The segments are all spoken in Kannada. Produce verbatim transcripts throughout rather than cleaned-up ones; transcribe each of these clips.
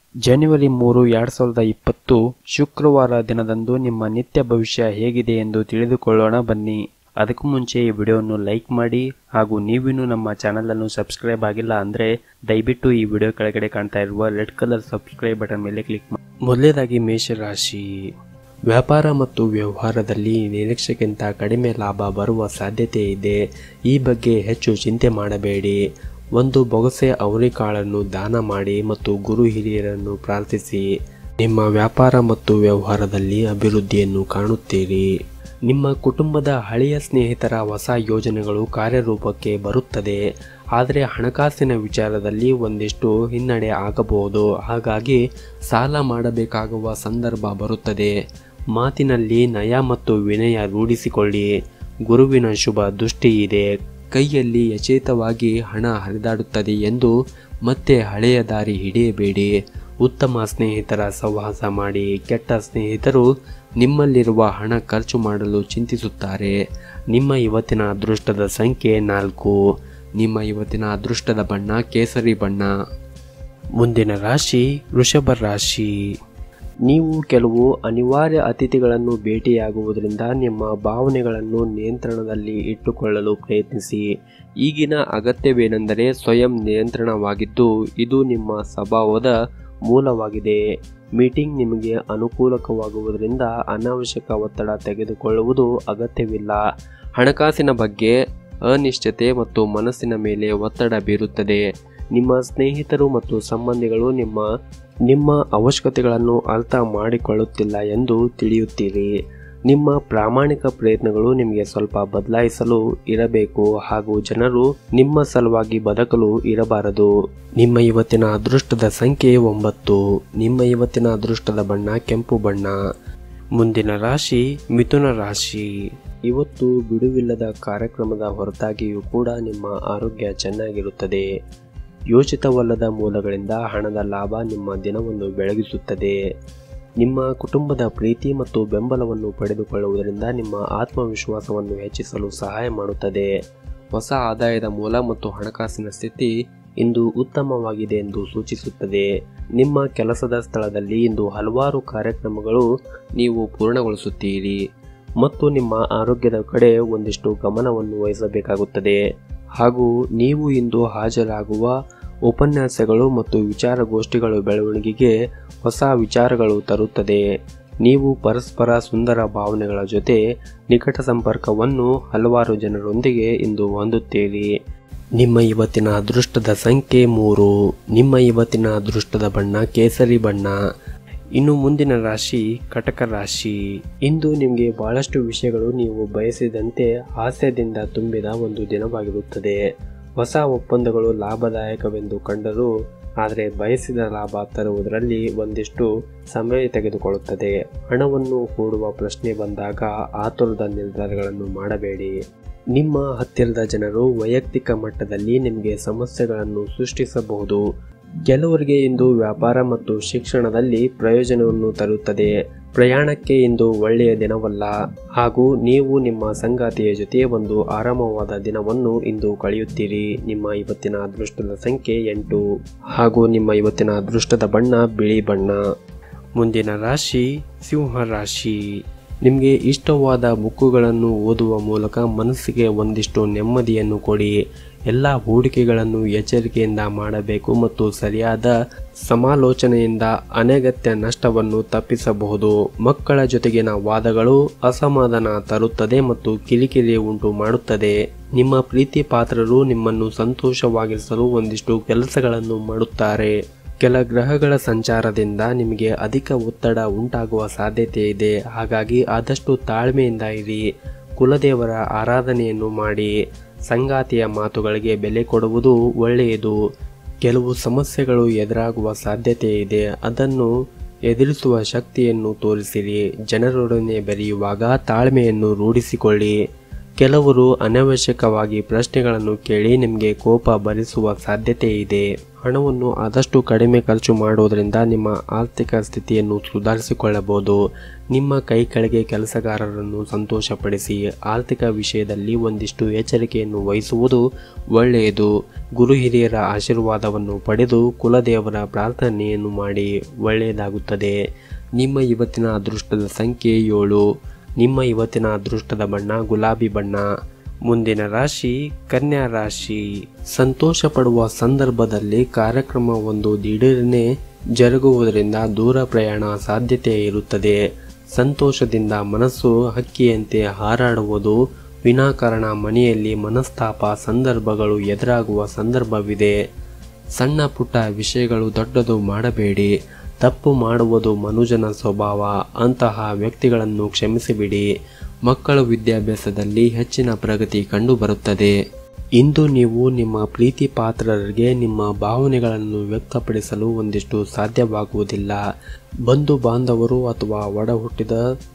ಜನವರಿ ಮೂರು ಎರಡು ಸಾವಿರದ ಇಪ್ಪತ್ತು ಶುಕ್ರವಾರ ದಿನದಂದು ನಿಮ್ಮ ನಿತ್ಯ ಭವಿಷ್ಯ ಹೇಗಿದೆ ಎಂದು ತಿಳಿದುಕೊಳ್ಳೋಣ ಬನ್ನಿ. ಅದಕ್ಕೂ ಮುಂಚೆ ಈ ವಿಡಿಯೋವನ್ನು ಲೈಕ್ ಮಾಡಿ ಹಾಗೂ ನೀವಿನ್ನೂ ನಮ್ಮ ಚಾನಲನ್ನು ಸಬ್ಸ್ಕ್ರೈಬ್ ಆಗಿಲ್ಲ ಅಂದರೆ ದಯವಿಟ್ಟು ಈ ವಿಡಿಯೋ ಕೆಳಗಡೆ ಕಾಣ್ತಾ ಇರುವ ರೆಡ್ ಕಲರ್ ಸಬ್ಸ್ಕ್ರೈಬ್ ಬಟನ್ ಮೇಲೆ ಕ್ಲಿಕ್ ಮಾಡಿ. ಮೊದಲನೇದಾಗಿ ಮೇಷರಾಶಿ. ವ್ಯಾಪಾರ ಮತ್ತು ವ್ಯವಹಾರದಲ್ಲಿ ನಿರೀಕ್ಷೆಗಿಂತ ಕಡಿಮೆ ಲಾಭ ಬರುವ ಸಾಧ್ಯತೆ ಇದೆ. ಈ ಬಗ್ಗೆ ಹೆಚ್ಚು ಚಿಂತೆ ಮಾಡಬೇಡಿ. ಒಂದು ಬೊಗಸೆ ಅವರೆಕಾಳನ್ನು ದಾನ ಮಾಡಿ ಮತ್ತು ಗುರು ಹಿರಿಯರನ್ನು ಪ್ರಾರ್ಥಿಸಿ. ನಿಮ್ಮ ವ್ಯಾಪಾರ ಮತ್ತು ವ್ಯವಹಾರದಲ್ಲಿ ಅಭಿವೃದ್ಧಿಯನ್ನು ಕಾಣುತ್ತೀರಿ. ನಿಮ್ಮ ಕುಟುಂಬದ ಹಳೆಯ ಸ್ನೇಹಿತರ ಹೊಸ ಯೋಜನೆಗಳು ಕಾರ್ಯರೂಪಕ್ಕೆ ಬರುತ್ತದೆ. ಆದರೆ ಹಣಕಾಸಿನ ವಿಚಾರದಲ್ಲಿ ಒಂದಿಷ್ಟು ಹಿನ್ನಡೆ ಆಗಬಹುದು. ಹಾಗಾಗಿ ಸಾಲ ಮಾಡಬೇಕಾಗುವ ಸಂದರ್ಭ ಬರುತ್ತದೆ. ಮಾತಿನಲ್ಲಿ ನಯ ಮತ್ತು ವಿನಯ ರೂಢಿಸಿಕೊಳ್ಳಿ. ಗುರುವಿನ ಶುಭ ದೃಷ್ಟಿ ಇದೆ. ಕೈಯಲ್ಲಿ ಯಥೇಚ್ಛವಾಗಿ ಹಣ ಹರಿದಾಡುತ್ತದೆ ಎಂದು ಮತ್ತೆ ಹಳೆಯ ದಾರಿ ಹಿಡಿಯಬೇಡಿ. ಉತ್ತಮ ಸ್ನೇಹಿತರ ಸಹವಾಸ ಮಾಡಿ. ಕೆಟ್ಟ ಸ್ನೇಹಿತರು ನಿಮ್ಮಲ್ಲಿರುವ ಹಣ ಖರ್ಚು ಮಾಡಲು ಚಿಂತಿಸುತ್ತಾರೆ. ನಿಮ್ಮ ಇವತ್ತಿನ ಅದೃಷ್ಟದ ಸಂಖ್ಯೆ ನಾಲ್ಕು. ನಿಮ್ಮ ಇವತ್ತಿನ ಅದೃಷ್ಟದ ಬಣ್ಣ ಕೇಸರಿ ಬಣ್ಣ. ಮುಂದಿನ ರಾಶಿ ವೃಷಭ ರಾಶಿ. ನೀವು ಕೆಲವು ಅನಿವಾರ್ಯ ಅತಿಥಿಗಳನ್ನು ಭೇಟಿಯಾಗುವುದರಿಂದ ನಿಮ್ಮ ಭಾವನೆಗಳನ್ನು ನಿಯಂತ್ರಣದಲ್ಲಿ ಇಟ್ಟುಕೊಳ್ಳಲು ಪ್ರಯತ್ನಿಸಿ. ಈಗಿನ ಅಗತ್ಯವೇನೆಂದರೆ ಸ್ವಯಂ ನಿಯಂತ್ರಣವಾಗಿದ್ದು ಇದು ನಿಮ್ಮ ಸ್ವಭಾವದ ಮೂಲವಾಗಿದೆ. ಮೀಟಿಂಗ್ ನಿಮಗೆ ಅನುಕೂಲಕವಾಗುವುದರಿಂದ ಅನಾವಶ್ಯಕ ಒತ್ತಡ ತೆಗೆದುಕೊಳ್ಳುವುದು ಅಗತ್ಯವಿಲ್ಲ. ಹಣಕಾಸಿನ ಬಗ್ಗೆ ಅನಿಶ್ಚಿತತೆ ಮತ್ತು ಮನಸ್ಸಿನ ಮೇಲೆ ಒತ್ತಡ ಬೀರುತ್ತದೆ. ನಿಮ್ಮ ಸ್ನೇಹಿತರು ಮತ್ತು ಸಂಬಂಧಿಗಳು ನಿಮ್ಮ ನಿಮ್ಮ ಅವಶ್ಯಕತೆಗಳನ್ನು ಅರ್ಥ ಮಾಡಿಕೊಳ್ಳುತ್ತಿಲ್ಲ ಎಂದು ತಿಳಿಯುತ್ತೀರಿ. ನಿಮ್ಮ ಪ್ರಾಮಾಣಿಕ ಪ್ರಯತ್ನಗಳು ನಿಮಗೆ ಸ್ವಲ್ಪ ಬದಲಾಯಿಸಲು ಇರಬೇಕು ಹಾಗೂ ಜನರು ನಿಮ್ಮ ಸಲುವಾಗಿ ಬದುಕಲು ಇರಬಾರದು. ನಿಮ್ಮ ಇವತ್ತಿನ ಅದೃಷ್ಟದ ಸಂಖ್ಯೆ ಒಂಬತ್ತು. ನಿಮ್ಮ ಇವತ್ತಿನ ಅದೃಷ್ಟದ ಬಣ್ಣ ಕೆಂಪು ಬಣ್ಣ. ಮುಂದಿನ ರಾಶಿ ಮಿಥುನ ರಾಶಿ. ಇವತ್ತು ಬಿಡುವಿಲ್ಲದ ಕಾರ್ಯಕ್ರಮದ ಹೊರತಾಗಿಯೂ ಕೂಡ ನಿಮ್ಮ ಆರೋಗ್ಯ ಚೆನ್ನಾಗಿರುತ್ತದೆ. ಯೋಚಿತವಲ್ಲದ ಮೂಲಗಳಿಂದ ಹಣದ ಲಾಭ ನಿಮ್ಮ ದಿನವನ್ನು ಬೆಳಗಿಸುತ್ತದೆ. ನಿಮ್ಮ ಕುಟುಂಬದ ಪ್ರೀತಿ ಮತ್ತು ಬೆಂಬಲವನ್ನು ಪಡೆದುಕೊಳ್ಳುವುದರಿಂದ ನಿಮ್ಮ ಆತ್ಮವಿಶ್ವಾಸವನ್ನು ಹೆಚ್ಚಿಸಲು ಸಹಾಯ ಮಾಡುತ್ತದೆ. ಹೊಸ ಆದಾಯದ ಮೂಲ ಮತ್ತು ಹಣಕಾಸಿನ ಸ್ಥಿತಿ ಇಂದು ಉತ್ತಮವಾಗಿದೆ ಎಂದು ಸೂಚಿಸುತ್ತದೆ. ನಿಮ್ಮ ಕೆಲಸದ ಸ್ಥಳದಲ್ಲಿ ಇಂದು ಹಲವಾರು ಕಾರ್ಯಕ್ರಮಗಳು ನೀವು ಪೂರ್ಣಗೊಳಿಸುತ್ತೀರಿ ಮತ್ತು ನಿಮ್ಮ ಆರೋಗ್ಯದ ಕಡೆ ಒಂದಿಷ್ಟು ಗಮನವನ್ನು ವಹಿಸಬೇಕಾಗುತ್ತದೆ. ಹಾಗೂ ನೀವು ಇಂದು ಹಾಜರಾಗುವ ಉಪನ್ಯಾಸಗಳು ಮತ್ತು ವಿಚಾರಗೋಷ್ಠಿಗಳು ಬೆಳವಣಿಗೆಗೆ ಹೊಸ ವಿಚಾರಗಳು ತರುತ್ತದೆ. ನೀವು ಪರಸ್ಪರ ಸುಂದರ ಭಾವನೆಗಳ ಜೊತೆ ನಿಕಟ ಸಂಪರ್ಕವನ್ನು ಹಲವಾರು ಜನರೊಂದಿಗೆ ಇಂದು ಹೊಂದುತ್ತೀರಿ. ನಿಮ್ಮ ಇವತ್ತಿನ ಅದೃಷ್ಟದ ಸಂಖ್ಯೆ ಮೂರು. ನಿಮ್ಮ ಇವತ್ತಿನ ಅದೃಷ್ಟದ ಬಣ್ಣ ಕೇಸರಿ ಬಣ್ಣ. ಇನ್ನು ಮುಂದಿನ ರಾಶಿ ಕಟಕ ರಾಶಿ. ಇಂದು ನಿಮಗೆ ಬಹಳಷ್ಟು ವಿಷಯಗಳು ನೀವು ಬಯಸಿದಂತೆ ಹಾಸ್ಯದಿಂದ ತುಂಬಿದ ಒಂದು ದಿನವಾಗಿರುತ್ತದೆ. ಹೊಸ ಒಪ್ಪಂದಗಳು ಲಾಭದಾಯಕವೆಂದು ಕಂಡರೂ ಆದರೆ ಬಯಸಿದ ಲಾಭ ತರುವುದರಲ್ಲಿ ಒಂದಿಷ್ಟು ಸಮಯ ತೆಗೆದುಕೊಳ್ಳುತ್ತದೆ. ಹಣವನ್ನು ಹೂಡುವ ಪ್ರಶ್ನೆ ಬಂದಾಗ ಆತುರದ ನಿರ್ಧಾರಗಳನ್ನು ಮಾಡಬೇಡಿ. ನಿಮ್ಮ ಹತ್ತಿರದ ಜನರು ವೈಯಕ್ತಿಕ ಮಟ್ಟದಲ್ಲಿ ನಿಮಗೆ ಸಮಸ್ಯೆಗಳನ್ನು ಸೃಷ್ಟಿಸಬಹುದು. ಕೆಲವರಿಗೆ ಇಂದು ವ್ಯಾಪಾರ ಮತ್ತು ಶಿಕ್ಷಣದಲ್ಲಿ ಪ್ರಯೋಜನವನ್ನು ತರುತ್ತದೆ. ಪ್ರಯಾಣಕ್ಕೆ ಇಂದು ಒಳ್ಳೆಯ ದಿನವಲ್ಲ ಹಾಗೂ ನೀವು ನಿಮ್ಮ ಸಂಗಾತಿಯ ಜೊತೆ ಒಂದು ಆರಾಮವಾದ ದಿನವನ್ನು ಇಂದು ಕಳೆಯುತ್ತೀರಿ. ನಿಮ್ಮ ಇವತ್ತಿನ ಅದೃಷ್ಟದ ಸಂಖ್ಯೆ ಎಂಟು ಹಾಗೂ ನಿಮ್ಮ ಇವತ್ತಿನ ಅದೃಷ್ಟದ ಬಣ್ಣ ಬಿಳಿ ಬಣ್ಣ. ಮುಂದಿನ ರಾಶಿ ಸಿಂಹ ರಾಶಿ. ನಿಮಗೆ ಇಷ್ಟವಾದ ಬುಕ್ಕುಗಳನ್ನು ಓದುವ ಮೂಲಕ ಮನಸ್ಸಿಗೆ ಒಂದಿಷ್ಟು ನೆಮ್ಮದಿಯನ್ನು ಕೊಡಿ. ಎಲ್ಲ ಹೂಡಿಕೆಗಳನ್ನು ಎಚ್ಚರಿಕೆಯಿಂದ ಮಾಡಬೇಕು ಮತ್ತು ಸರಿಯಾದ ಸಮಾಲೋಚನೆಯಿಂದ ಅನಗತ್ಯ ನಷ್ಟವನ್ನು ತಪ್ಪಿಸಬಹುದು. ಮಕ್ಕಳ ಜೊತೆಗಿನ ವಾದಗಳು ಅಸಮಾಧಾನ ತರುತ್ತದೆ ಮತ್ತು ಕಿರಿಕಿರಿ ಉಂಟು ಮಾಡುತ್ತದೆ. ನಿಮ್ಮ ಪ್ರೀತಿ ಪಾತ್ರರು ನಿಮ್ಮನ್ನು ಸಂತೋಷವಾಗಿಸಲು ಒಂದಿಷ್ಟು ಕೆಲಸಗಳನ್ನು ಮಾಡುತ್ತಾರೆ. ಕೆಲ ಗ್ರಹಗಳ ಸಂಚಾರದಿಂದ ನಿಮಗೆ ಅಧಿಕ ಒತ್ತಡ ಉಂಟಾಗುವ ಸಾಧ್ಯತೆ ಇದೆ. ಹಾಗಾಗಿ ಆದಷ್ಟು ತಾಳ್ಮೆಯಿಂದ ಇರಿ. ಕುಲದೇವರ ಆರಾಧನೆಯನ್ನು ಮಾಡಿ. ಸಂಗಾತಿಯ ಮಾತುಗಳಿಗೆ ಬೆಲೆ ಕೊಡುವುದು ಒಳ್ಳೆಯದು. ಕೆಲವು ಸಮಸ್ಯೆಗಳು ಎದುರಾಗುವ ಸಾಧ್ಯತೆ ಇದೆ. ಅದನ್ನು ಎದುರಿಸುವ ಶಕ್ತಿಯನ್ನು ತೋರಿಸಿರಿ. ಜನರೊಡನೆ ಬೆರೆಯುವಾಗ ತಾಳ್ಮೆಯನ್ನು ರೂಢಿಸಿಕೊಳ್ಳಿ. ಕೆಲವರು ಅನವಶ್ಯಕವಾಗಿ ಪ್ರಶ್ನೆಗಳನ್ನು ಕೇಳಿ ನಿಮಗೆ ಕೋಪ ಭರಿಸುವ ಸಾಧ್ಯತೆ ಇದೆ. ಹಣವನ್ನು ಆದಷ್ಟು ಕಡಿಮೆ ಖರ್ಚು ಮಾಡುವುದರಿಂದ ನಿಮ್ಮ ಆರ್ಥಿಕ ಸ್ಥಿತಿಯನ್ನು ಸುಧಾರಿಸಿಕೊಳ್ಳಬಹುದು. ನಿಮ್ಮ ಕೈ ಕೆಳಗೆ ಕೆಲಸಗಾರರನ್ನು ಸಂತೋಷಪಡಿಸಿ ಆರ್ಥಿಕ ವಿಷಯದಲ್ಲಿ ಒಂದಿಷ್ಟು ಎಚ್ಚರಿಕೆಯನ್ನು ವಹಿಸುವುದು ಒಳ್ಳೆಯದು. ಗುರು ಹಿರಿಯರ ಆಶೀರ್ವಾದವನ್ನು ಪಡೆದು ಕುಲದೇವರ ಪ್ರಾರ್ಥನೆಯನ್ನು ಮಾಡಿ ಒಳ್ಳೆಯದಾಗುತ್ತದೆ. ನಿಮ್ಮ ಇವತ್ತಿನ ಅದೃಷ್ಟದ ಸಂಖ್ಯೆ ಏಳು. ನಿಮ್ಮ ಇವತ್ತಿನ ಅದೃಷ್ಟದ ಬಣ್ಣ ಗುಲಾಬಿ ಬಣ್ಣ. ಮುಂದಿನ ರಾಶಿ ಕನ್ಯಾ ರಾಶಿ. ಸಂತೋಷ ಪಡುವ ಸಂದರ್ಭದಲ್ಲಿ ಕಾರ್ಯಕ್ರಮ ಒಂದು ದಿಢೀರನೆ ಜರುಗುವುದರಿಂದ ದೂರ ಪ್ರಯಾಣ ಸಾಧ್ಯತೆ ಇರುತ್ತದೆ. ಸಂತೋಷದಿಂದ ಮನಸ್ಸು ಹಕ್ಕಿಯಂತೆ ಹಾರಾಡುವುದು. ವಿನಾಕಾರಣ ಮನೆಯಲ್ಲಿ ಮನಸ್ತಾಪ ಸಂದರ್ಭಗಳು ಎದುರಾಗುವ ಸಂದರ್ಭವಿದೆ. ಸಣ್ಣ ಪುಟ್ಟ ವಿಷಯಗಳು ದೊಡ್ಡದು ಮಾಡಬೇಡಿ. ತಪ್ಪು ಮಾಡುವುದು ಮನುಜನ ಸ್ವಭಾವ. ಅಂತಹ ವ್ಯಕ್ತಿಗಳನ್ನು ಕ್ಷಮಿಸಿಬಿಡಿ. ಮಕ್ಕಳ ವಿದ್ಯಾಭ್ಯಾಸದಲ್ಲಿ ಹೆಚ್ಚಿನ ಪ್ರಗತಿ ಕಂಡುಬರುತ್ತದೆ. ಇಂದು ನೀವು ನಿಮ್ಮ ಪ್ರೀತಿ ಪಾತ್ರರಿಗೆ ನಿಮ್ಮ ಭಾವನೆಗಳನ್ನು ವ್ಯಕ್ತಪಡಿಸಲು ಒಂದಿಷ್ಟು ಸಾಧ್ಯವಾಗುವುದಿಲ್ಲ. ಬಂಧು ಬಾಂಧವರು ಅಥವಾ ಒಡ ಹುಟ್ಟಿದ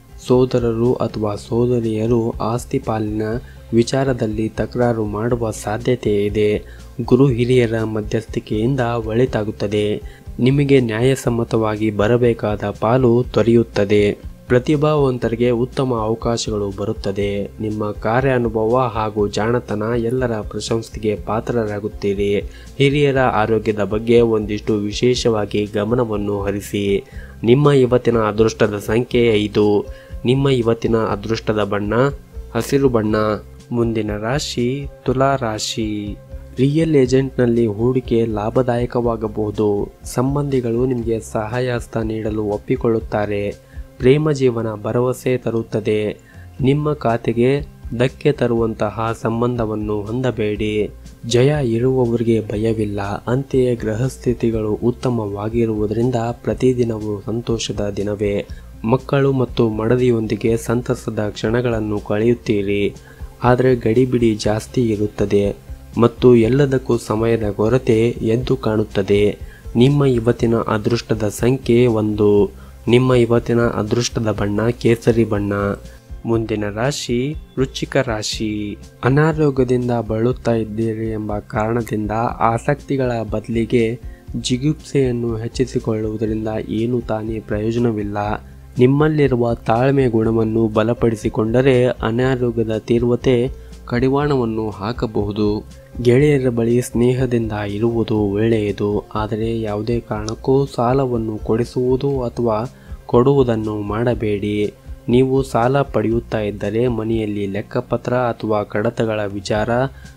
ಸೋದರರು ಅಥವಾ ಸೋದರಿಯರು ಆಸ್ತಿ ಪಾಲಿನ ವಿಚಾರದಲ್ಲಿ ತಕರಾರು ಮಾಡುವ ಸಾಧ್ಯತೆ ಇದೆ. ಗುರು ಹಿರಿಯರ ಮಧ್ಯಸ್ಥಿಕೆಯಿಂದ ಒಳಿತಾಗುತ್ತದೆ. ನಿಮಗೆ ನ್ಯಾಯಸಮ್ಮತವಾಗಿ ಬರಬೇಕಾದ ಪಾಲು ದೊರೆಯುತ್ತದೆ. ಪ್ರತಿಭಾವಂತರಿಗೆ ಉತ್ತಮ ಅವಕಾಶಗಳು ಬರುತ್ತದೆ. ನಿಮ್ಮ ಕಾರ್ಯಾನುಭವ ಹಾಗೂ ಜಾಣತನ ಎಲ್ಲರ ಪ್ರಶಂಸೆಗೆ ಪಾತ್ರರಾಗುತ್ತೀರಿ. ಹಿರಿಯರ ಆರೋಗ್ಯದ ಬಗ್ಗೆ ಒಂದಿಷ್ಟು ವಿಶೇಷವಾಗಿ ಗಮನವನ್ನು ಹರಿಸಿ. ನಿಮ್ಮ ಇವತ್ತಿನ ಅದೃಷ್ಟದ ಸಂಖ್ಯೆ ಐದು. ನಿಮ್ಮ ಇವತ್ತಿನ ಅದೃಷ್ಟದ ಬಣ್ಣ ಹಸಿರು ಬಣ್ಣ. ಮುಂದಿನ ರಾಶಿ ತುಲಾ ರಾಶಿ. ರಿಯಲ್ ಏಜೆಂಟ್ನಲ್ಲಿ ಹೂಡಿಕೆ ಲಾಭದಾಯಕವಾಗಬಹುದು. ಸಂಬಂಧಿಗಳು ನಿಮಗೆ ಸಹಾಯಹಸ್ತ ನೀಡಲು ಒಪ್ಪಿಕೊಳ್ಳುತ್ತಾರೆ. ಪ್ರೇಮ ಜೀವನ ಭರವಸೆ ತರುತ್ತದೆ. ನಿಮ್ಮ ಖಾತೆಗೆ ಧಕ್ಕೆ ತರುವಂತಹ ಸಂಬಂಧವನ್ನು ಹೊಂದಬೇಡಿ. ಜಯ ಇರುವವರಿಗೆ ಭಯವಿಲ್ಲ. ಅಂತೆಯೇ ಗೃಹಸ್ಥಿತಿಗಳು ಉತ್ತಮವಾಗಿರುವುದರಿಂದ ಪ್ರತಿದಿನವೂ ಸಂತೋಷದ ದಿನವೇ. ಮಕ್ಕಳು ಮತ್ತು ಮಡದಿಯೊಂದಿಗೆ ಸಂತಸದ ಕ್ಷಣಗಳನ್ನು ಕಳೆಯುತ್ತೀರಿ. ಆದರೆ ಗಡಿಬಿಡಿ ಜಾಸ್ತಿ ಇರುತ್ತದೆ ಮತ್ತು ಎಲ್ಲದಕ್ಕೂ ಸಮಯದ ಕೊರತೆ ಎದ್ದು ಕಾಣುತ್ತದೆ. ನಿಮ್ಮ ಇವತ್ತಿನ ಅದೃಷ್ಟದ ಸಂಖ್ಯೆ ಒಂದು. ನಿಮ್ಮ ಇವತ್ತಿನ ಅದೃಷ್ಟದ ಬಣ್ಣ ಕೇಸರಿ ಬಣ್ಣ. ಮುಂದಿನ ರಾಶಿ ವೃಶ್ಚಿಕ ರಾಶಿ. ಅನಾರೋಗ್ಯದಿಂದ ಬಳಲುತ್ತಾ ಇದ್ದೀರಿ ಎಂಬ ಕಾರಣದಿಂದ ಆಸಕ್ತಿಗಳ ಬದಲಿಗೆ ಜಿಗುಪ್ಸೆಯನ್ನು ಹೆಚ್ಚಿಸಿಕೊಳ್ಳುವುದರಿಂದ ಏನು ತಾನೇ ಪ್ರಯೋಜನವಿಲ್ಲ. ನಿಮ್ಮಲ್ಲಿರುವ ತಾಳ್ಮೆ ಗುಣವನ್ನು ಬಲಪಡಿಸಿಕೊಂಡರೆ ಅನಾರೋಗ್ಯದ ತೀವ್ರತೆ ಕಡಿವಾಣವನ್ನು ಹಾಕಬಹುದು. ಗೆಳೆಯರ ಬಳಿ ಸ್ನೇಹದಿಂದ ಇರುವುದು ಒಳ್ಳೆಯದು. ಆದರೆ ಯಾವುದೇ ಕಾರಣಕ್ಕೂ ಸಾಲವನ್ನು ಕೊಡಿಸುವುದು ಅಥವಾ ಕೊಡುವುದನ್ನು ಮಾಡಬೇಡಿ. ನೀವು ಸಾಲ ಪಡೆಯುತ್ತಾ ಇದ್ದರೆ ಮನೆಯಲ್ಲಿ ಲೆಕ್ಕಪತ್ರ ಅಥವಾ ಕಡತಗಳ ವಿಚಾರ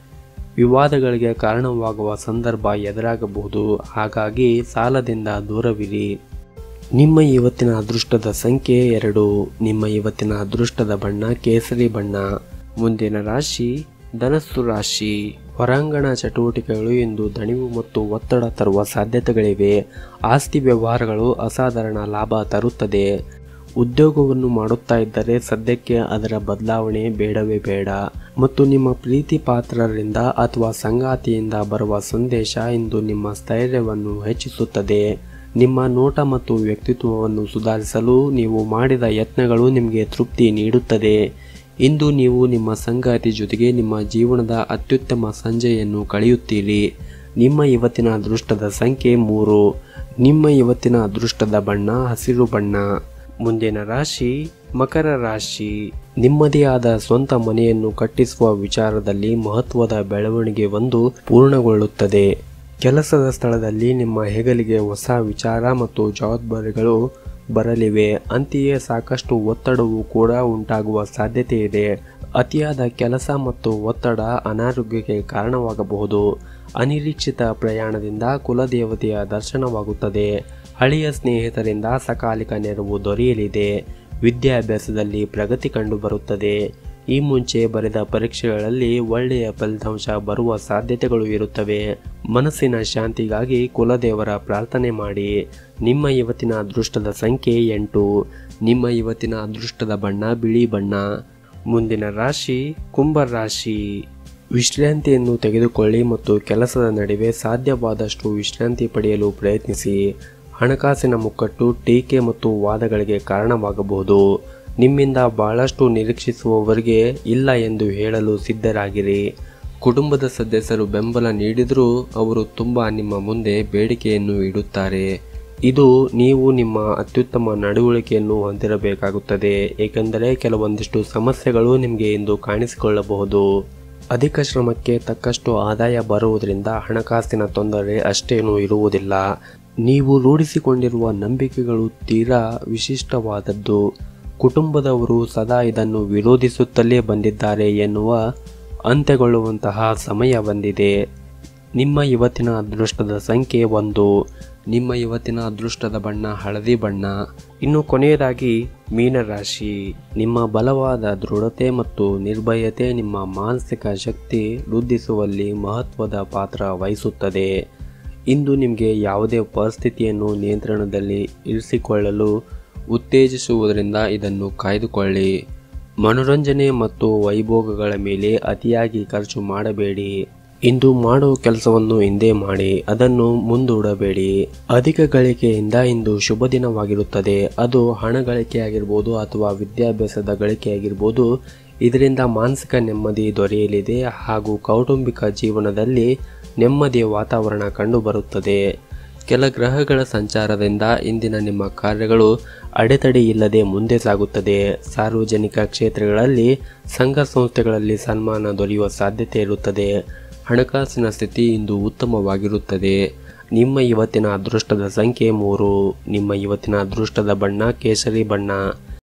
ವಿವಾದಗಳಿಗೆ ಕಾರಣವಾಗುವ ಸಂದರ್ಭ ಎದುರಾಗಬಹುದು. ಹಾಗಾಗಿ ಸಾಲದಿಂದ ದೂರವಿರಿ. ನಿಮ್ಮ ಇವತ್ತಿನ ಅದೃಷ್ಟದ ಸಂಖ್ಯೆ ಎರಡು. ನಿಮ್ಮ ಇವತ್ತಿನ ಅದೃಷ್ಟದ ಬಣ್ಣ ಕೇಸರಿ ಬಣ್ಣ. ಮುಂದಿನ ರಾಶಿ ಧನಸ್ಸು ರಾಶಿ. ಹೊರಾಂಗಣ ಚಟುವಟಿಕೆಗಳು ಇಂದು ದಣಿವು ಮತ್ತು ಒತ್ತಡ ತರುವ ಸಾಧ್ಯತೆಗಳಿವೆ. ಆಸ್ತಿ ವ್ಯವಹಾರಗಳು ಅಸಾಧಾರಣ ಲಾಭ ತರುತ್ತದೆ. ಉದ್ಯೋಗವನ್ನು ಮಾಡುತ್ತಾ ಇದ್ದರೆ ಸದ್ಯಕ್ಕೆ ಅದರ ಬದಲಾವಣೆ ಬೇಡವೇ ಬೇಡ. ಮತ್ತು ನಿಮ್ಮ ಪ್ರೀತಿ ಪಾತ್ರರಿಂದ ಅಥವಾ ಸಂಗಾತಿಯಿಂದ ಬರುವ ಸಂದೇಶ ಇಂದು ನಿಮ್ಮ ಸ್ಥೈರ್ಯವನ್ನು ಹೆಚ್ಚಿಸುತ್ತದೆ. ನಿಮ್ಮ ನೋಟ ಮತ್ತು ವ್ಯಕ್ತಿತ್ವವನ್ನು ಸುಧಾರಿಸಲು ನೀವು ಮಾಡಿದ ಯತ್ನಗಳು ನಿಮಗೆ ತೃಪ್ತಿ ನೀಡುತ್ತದೆ. ಇಂದು ನೀವು ನಿಮ್ಮ ಸಂಗಾತಿ ಜೊತೆಗೆ ನಿಮ್ಮ ಜೀವನದ ಅತ್ಯುತ್ತಮ ಸಂಜೆಯನ್ನು ಕಳೆಯುತ್ತೀರಿ. ನಿಮ್ಮ ಇವತ್ತಿನ ಅದೃಷ್ಟದ ಸಂಖ್ಯೆ ಮೂರು. ನಿಮ್ಮ ಇವತ್ತಿನ ಅದೃಷ್ಟದ ಬಣ್ಣ ಹಸಿರು ಬಣ್ಣ. ಮುಂದಿನ ರಾಶಿ ಮಕರ ರಾಶಿ. ನಿಮ್ಮದೇ ಆದ ಸ್ವಂತ ಮನೆಯನ್ನು ಕಟ್ಟಿಸುವ ವಿಚಾರದಲ್ಲಿ ಮಹತ್ವದ ಬೆಳವಣಿಗೆ ಒಂದು ಪೂರ್ಣಗೊಳ್ಳುತ್ತದೆ. ಕೆಲಸದ ಸ್ಥಳದಲ್ಲಿ ನಿಮ್ಮ ಹೆಗಲಿಗೆ ಹೊಸ ವಿಚಾರ ಮತ್ತು ಜವಾಬ್ದಾರಿಗಳು ಬರಲಿವೆ. ಅಂತೆಯೇ ಸಾಕಷ್ಟು ಒತ್ತಡವು ಕೂಡ ಉಂಟಾಗುವ ಸಾಧ್ಯತೆ ಇದೆ. ಅತಿಯಾದ ಕೆಲಸ ಮತ್ತು ಒತ್ತಡ ಅನಾರೋಗ್ಯಕ್ಕೆ ಕಾರಣವಾಗಬಹುದು. ಅನಿರೀಕ್ಷಿತ ಪ್ರಯಾಣದಿಂದ ಕುಲದೇವತೆಯ ದರ್ಶನವಾಗುತ್ತದೆ. ಹಳೆಯ ಸ್ನೇಹಿತರಿಂದ ಸಕಾಲಿಕ ನೆರವು ದೊರೆಯಲಿದೆ. ವಿದ್ಯಾಭ್ಯಾಸದಲ್ಲಿ ಪ್ರಗತಿ ಕಂಡುಬರುತ್ತದೆ. ಈ ಮುಂಚೆ ಬರೆದ ಪರೀಕ್ಷೆಗಳಲ್ಲಿ ಒಳ್ಳೆಯ ಫಲಿತಾಂಶ ಬರುವ ಸಾಧ್ಯತೆಗಳು ಇರುತ್ತವೆ. ಮನಸ್ಸಿನ ಶಾಂತಿಗಾಗಿ ಕುಲದೇವರ ಪ್ರಾರ್ಥನೆ ಮಾಡಿ. ನಿಮ್ಮ ಇವತ್ತಿನ ಅದೃಷ್ಟದ ಸಂಖ್ಯೆ ಎಂಟು. ನಿಮ್ಮ ಇವತ್ತಿನ ಅದೃಷ್ಟದ ಬಣ್ಣ ಬಿಳಿ ಬಣ್ಣ. ಮುಂದಿನ ರಾಶಿ ಕುಂಭ ರಾಶಿ. ವಿಶ್ರಾಂತಿಯನ್ನು ತೆಗೆದುಕೊಳ್ಳಿ ಮತ್ತು ಕೆಲಸದ ನಡುವೆ ಸಾಧ್ಯವಾದಷ್ಟು ವಿಶ್ರಾಂತಿ ಪಡೆಯಲು ಪ್ರಯತ್ನಿಸಿ. ಹಣಕಾಸಿನ ಮುಕ್ಕಟ್ಟು ಟೀಕೆ ಮತ್ತು ವಾದಗಳಿಗೆ ಕಾರಣವಾಗಬಹುದು. ನಿಮ್ಮಿಂದ ಬಹಳಷ್ಟು ನಿರೀಕ್ಷಿಸುವವರಿಗೆ ಇಲ್ಲ ಎಂದು ಹೇಳಲು ಸಿದ್ಧರಾಗಿರಿ. ಕುಟುಂಬದ ಸದಸ್ಯರು ಬೆಂಬಲ ನೀಡಿದರೂ ಅವರು ತುಂಬ ನಿಮ್ಮ ಮುಂದೆ ಬೇಡಿಕೆಯನ್ನು ಇಡುತ್ತಾರೆ. ಇದು ನೀವು ನಿಮ್ಮ ಅತ್ಯುತ್ತಮ ನಡವಳಿಕೆಯನ್ನು ಹೊಂದಿರಬೇಕಾಗುತ್ತದೆ, ಏಕೆಂದರೆ ಕೆಲವೊಂದಿಷ್ಟು ಸಮಸ್ಯೆಗಳು ನಿಮಗೆ ಇಂದು ಕಾಣಿಸಿಕೊಳ್ಳಬಹುದು. ಅಧಿಕ ಶ್ರಮಕ್ಕೆ ತಕ್ಕಷ್ಟು ಆದಾಯ ಬರುವುದರಿಂದ ಹಣಕಾಸಿನ ತೊಂದರೆ ಅಷ್ಟೇನೂ ಇರುವುದಿಲ್ಲ. ನೀವು ರೂಢಿಸಿಕೊಂಡಿರುವ ನಂಬಿಕೆಗಳು ತೀರಾ ವಿಶಿಷ್ಟವಾದದ್ದು. ಕುಟುಂಬದವರು ಸದಾ ಇದನ್ನು ವಿರೋಧಿಸುತ್ತಲೇ ಬಂದಿದ್ದಾರೆ ಎನ್ನುವ ಅಂತ್ಯಗೊಳ್ಳುವಂತಹ ಸಮಯ ಬಂದಿದೆ. ನಿಮ್ಮ ಇವತ್ತಿನ ಅದೃಷ್ಟದ ಸಂಖ್ಯೆ ಒಂದು. ನಿಮ್ಮ ಇವತ್ತಿನ ಅದೃಷ್ಟದ ಬಣ್ಣ ಹಳದಿ ಬಣ್ಣ. ಇನ್ನು ಕೊನೆಯದಾಗಿ ಮೀನರಾಶಿ. ನಿಮ್ಮ ಬಲವಾದ ದೃಢತೆ ಮತ್ತು ನಿರ್ಭಯತೆ ನಿಮ್ಮ ಮಾನಸಿಕ ಶಕ್ತಿ ವೃದ್ಧಿಸುವಲ್ಲಿ ಮಹತ್ವದ ಪಾತ್ರ ವಹಿಸುತ್ತದೆ. ಇಂದು ನಿಮಗೆ ಯಾವುದೇ ಪರಿಸ್ಥಿತಿಯನ್ನು ನಿಯಂತ್ರಣದಲ್ಲಿ ಇರಿಸಿಕೊಳ್ಳಲು ಉತ್ತೇಜಿಸುವುದರಿಂದ ಇದನ್ನು ಕಾಯ್ದುಕೊಳ್ಳಿ. ಮನೋರಂಜನೆ ಮತ್ತು ವೈಭೋಗಗಳ ಮೇಲೆ ಅತಿಯಾಗಿ ಖರ್ಚು ಮಾಡಬೇಡಿ. ಇಂದು ಮಾಡುವ ಕೆಲಸವನ್ನು ಹಿಂದೆ ಮಾಡಿ, ಅದನ್ನು ಮುಂದೂಡಬೇಡಿ. ಅಧಿಕ ಗಳಿಕೆಯಿಂದ ಇಂದು ಶುಭ ದಿನವಾಗಿರುತ್ತದೆ. ಅದು ಹಣ ಗಳಿಕೆಯಾಗಿರ್ಬೋದು ಅಥವಾ ವಿದ್ಯಾಭ್ಯಾಸದ ಗಳಿಕೆಯಾಗಿರ್ಬೋದು. ಇದರಿಂದ ಮಾನಸಿಕ ನೆಮ್ಮದಿ ದೊರೆಯಲಿದೆ ಹಾಗೂ ಕೌಟುಂಬಿಕ ಜೀವನದಲ್ಲಿ ನೆಮ್ಮದಿಯ ವಾತಾವರಣ ಕಂಡುಬರುತ್ತದೆ. ಕೆಲ ಗ್ರಹಗಳ ಸಂಚಾರದಿಂದ ಇಂದಿನ ನಿಮ್ಮ ಕಾರ್ಯಗಳು ಅಡೆತಡೆ ಇಲ್ಲದೆ ಮುಂದೆ ಸಾಗುತ್ತದೆ. ಸಾರ್ವಜನಿಕ ಕ್ಷೇತ್ರಗಳಲ್ಲಿ ಸಂಘ ಸಂಸ್ಥೆಗಳಲ್ಲಿ ಸನ್ಮಾನ ದೊರೆಯುವ ಸಾಧ್ಯತೆ ಇರುತ್ತದೆ. ಹಣಕಾಸಿನ ಸ್ಥಿತಿ ಇಂದು ಉತ್ತಮವಾಗಿರುತ್ತದೆ. ನಿಮ್ಮ ಇವತ್ತಿನ ಅದೃಷ್ಟದ ಸಂಖ್ಯೆ ಮೂರು. ನಿಮ್ಮ ಇವತ್ತಿನ ಅದೃಷ್ಟದ ಬಣ್ಣ ಕೇಸರಿ ಬಣ್ಣ.